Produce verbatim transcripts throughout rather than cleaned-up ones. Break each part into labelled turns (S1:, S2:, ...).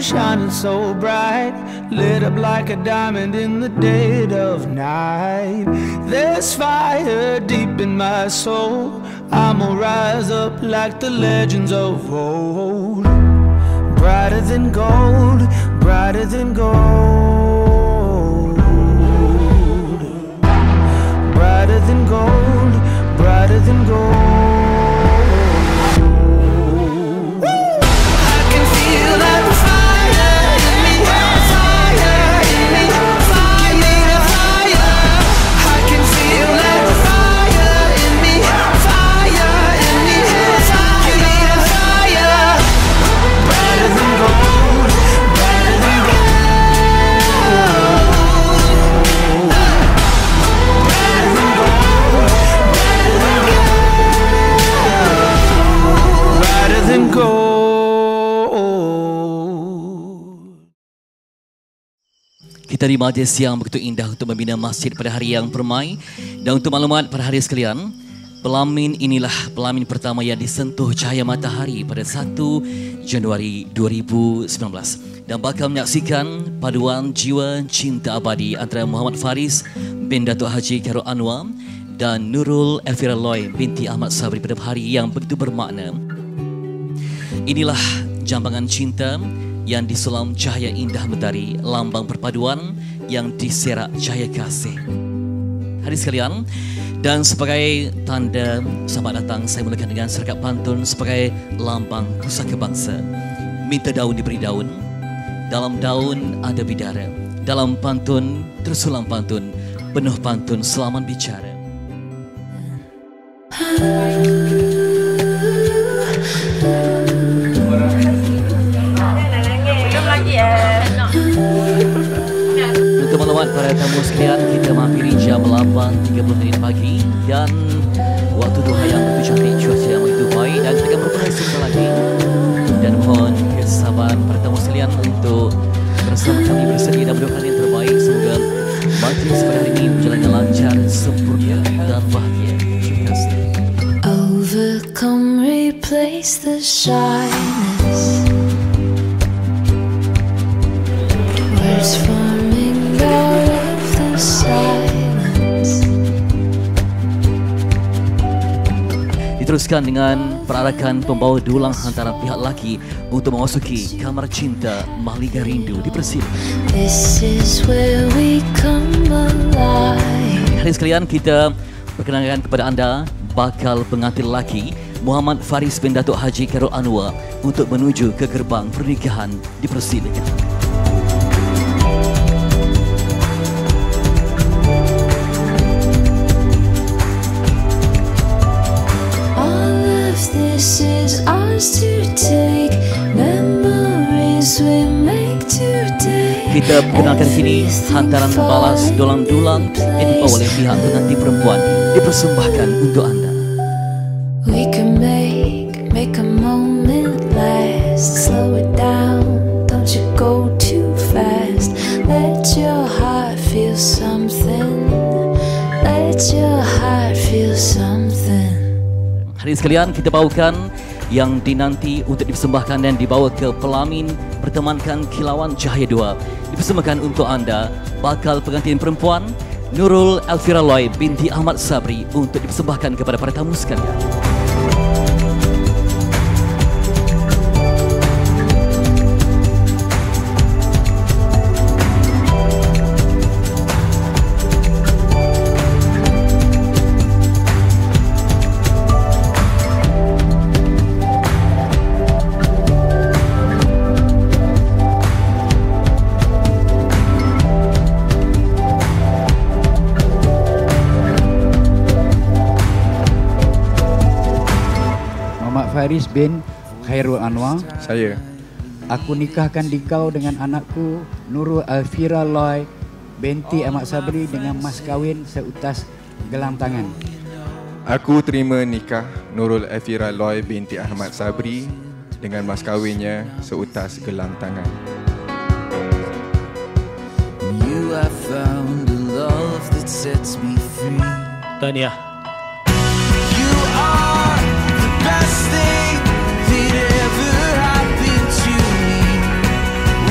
S1: shining so bright, lit up like a diamond in the dead of night. There's fire deep in my soul, I'ma rise up like the legends of old. Brighter than gold, brighter than gold. Brighter than gold, brighter than gold.
S2: Kita di majlis yang begitu indah untuk membina masjid pada hari yang permai. Dan untuk maklumat pada hari sekalian, pelamin inilah pelamin pertama yang disentuh cahaya matahari pada satu Januari dua ribu sembilan belas. Dan bakal menyaksikan paduan jiwa cinta abadi antara Muhammad Faris bin Datuk Haji Khairul Anwar dan Nurul Elvira Loy binti Ahmad Sabri pada hari yang begitu bermakna. Inilah jambangan cinta yang disulam cahaya indah mentari, lambang perpaduan yang diserak cahaya kasih. Hadirin sekalian, dan sebagai tanda selamat datang, saya mulakan dengan serakat pantun sebagai lambang pusaka bangsa. Minta daun diberi daun, dalam daun ada bidara, dalam pantun tersulam pantun, penuh pantun selaman bicara. Untuk maklumat para tamu sekalian, kita menghampiri jam lapan tiga puluh minit pagi dan waktu duha yang begitu cantik, cuaca yang begitu baik dan kita berpenuh sebentar lagi. Dan mohon kesabaran para tamu sekalian untuk bersama kami bersedia dan berdoa yang terbaik. Semoga majlis pada hari ini berjalan dengan lancar, sempurna dan bahagia. Terima kasih.
S3: Overcome, replace the shyness. Words forming out of the silence.
S2: Diteruskan dengan perarakan pembawa dulang hantaran pihak lelaki untuk memasuki kamar cinta Mahligai Rindu. Dipersilakan.
S3: This is where we come alive.
S2: Hadirin sekalian, kita perkenalkan kepada anda bakal pengantin lelaki Muhammad Faris bin Datuk Haji Khairul Anwar untuk menuju ke gerbang pernikahan. Dipersilakan.
S3: This is ours to take, memories we make today.
S2: Kita perkenalkan kini hantaran balas dulang-dulang yang dibawa oleh pihak pengantin perempuan, dipersembahkan untuk anda.
S3: We can make, make a moment last. Slow it down, don't you go too fast. Let your heart feel something. Let your heart feel something.
S2: Hadirin sekalian, kita bawakan yang dinanti untuk dipersembahkan dan dibawa ke pelamin pertemankan kilauan cahaya dua. Dipersembahkan untuk anda bakal pengantin perempuan Nurul Elvira Loy binti Ahmad Sabri untuk dipersembahkan kepada para tamu sekalian.
S4: Faris bin Khairul Anwar.
S5: Saya.
S4: Aku nikahkan dikau dengan anakku Nurul Elvira Loy binti Ahmad Sabri dengan mas kahwin seutas gelang tangan.
S5: Aku terima nikah Nurul Elvira Loy binti Ahmad Sabri dengan mas kahwinnya seutas gelang tangan.
S6: You have found a love that sets me free.
S2: Tahniah.
S6: You are the best thing that ever happened to me.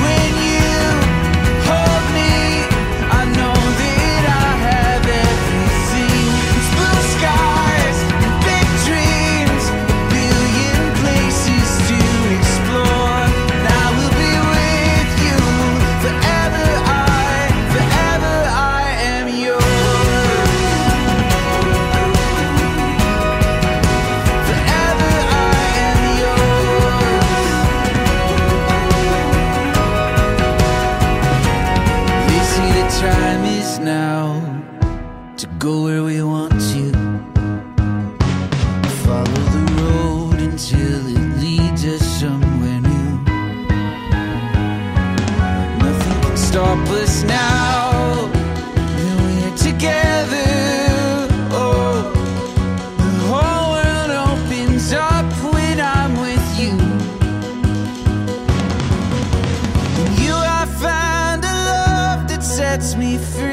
S6: time is now to go where we want to. Follow the road until it leads us somewhere new. Nothing can stop us now that we're together. Oh, the whole world opens up when I'm with you. In you I find a love that sets me free.